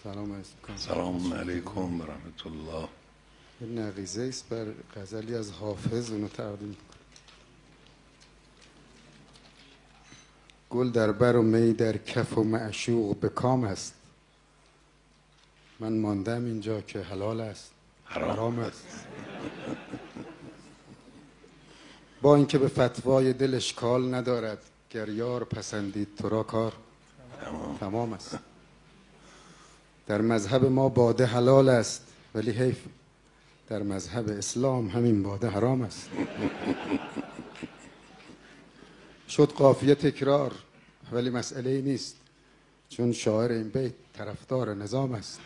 سلام علیکم. سلام علیکم ورحمت الله. یه نقیضه است بر غزلی از حافظ، اونو تقدیم کنم. گل در بر و می در کف و معشوق به کام است. من ماندم اینجا که حلال است حرام است. با اینکه به فتوای دل اشکال ندارد، گر یار پسندید تو را کار تمام است. در مذهب ما باده حلال است، ولی حیف در مذهب اسلام همین باده حرام است. شد قافیه تکرار ولی مسئله ای نیست، چون شاعر این بیت طرفدار نظام است.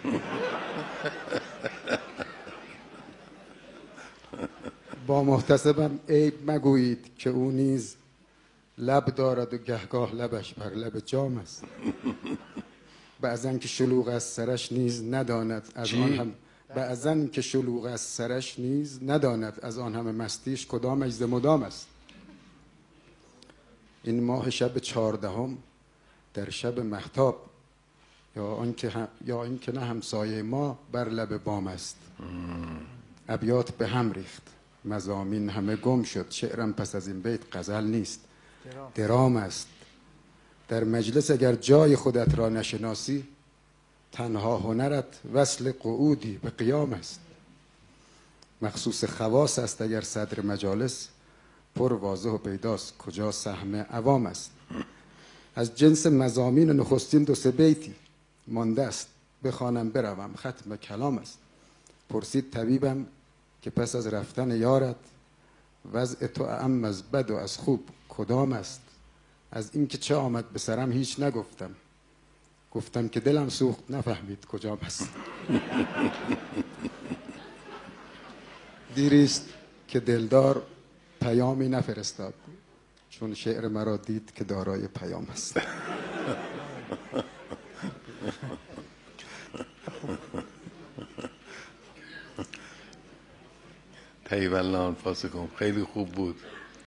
با محتسبم عیب مگویید که او نیز لب دارد و گهگاه لبش بر لب جام است. بعضن که شلوغ از سرش نیز نداند از آن هم بعضن که شلوغ از سرش نیز نداند از آن همه مستیش کدام اجز مدام است. این ماه شب 14 در شب مهتاب، یا اینکه نه همسایه ما بر لب بام است. ابیات به هم ریخت، مضامین همه گم شد، شعرم پس از این بیت غزل نیست درام است. در مجلس اگر جای خودت را نشناسی، تنها هنرت وصل قعودی به قیام است. مخصوص خواص است اگر صدر مجالس، پر واضح و پیداست کجا سهم عوام است. از جنس مضامین نخستین 2-3 بیتی مانده است، بخوانم بروم ختم کلام است. پرسید طبیبم که پس از رفتن یارت، وضع تو اعم از بد و از خوب کدام است. از اینکه چه آمد به سرم هیچ نگفتم، گفتم که دلم سوخت نفهمید کجام است. دیریست که دلدار پیامی نفرستاد، چون شعر مرا دید که دارای پیام است. طیب الله انفاسکم. خیلی خوب بود.